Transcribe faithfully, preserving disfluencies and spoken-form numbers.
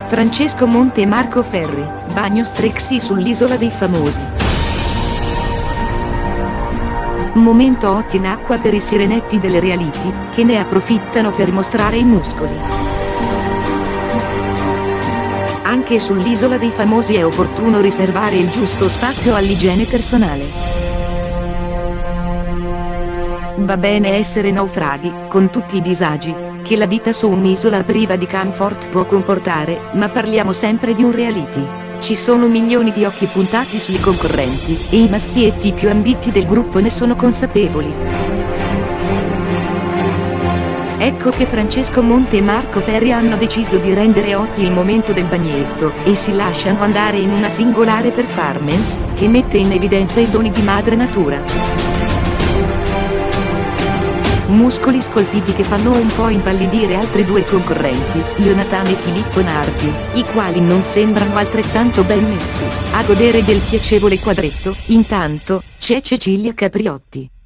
Francesco Monte e Marco Ferri, bagno Strexy sull'Isola dei Famosi. Momento Otti in acqua per i sirenetti delle reality, che ne approfittano per mostrare i muscoli. Anche sull'Isola dei Famosi è opportuno riservare il giusto spazio all'igiene personale. Va bene essere naufraghi, con tutti i disagi che la vita su un'isola priva di comfort può comportare, ma parliamo sempre di un reality. Ci sono milioni di occhi puntati sui concorrenti, e i maschietti più ambiti del gruppo ne sono consapevoli. Ecco che Francesco Monte e Marco Ferri hanno deciso di rendere Otti il momento del bagnetto, e si lasciano andare in una singolare performance, che mette in evidenza i doni di madre natura. Muscoli scolpiti che fanno un po' impallidire altri due concorrenti, Jonathan e Filippo Nardi, i quali non sembrano altrettanto ben messi a godere del piacevole quadretto. Intanto, c'è Cecilia Capriotti.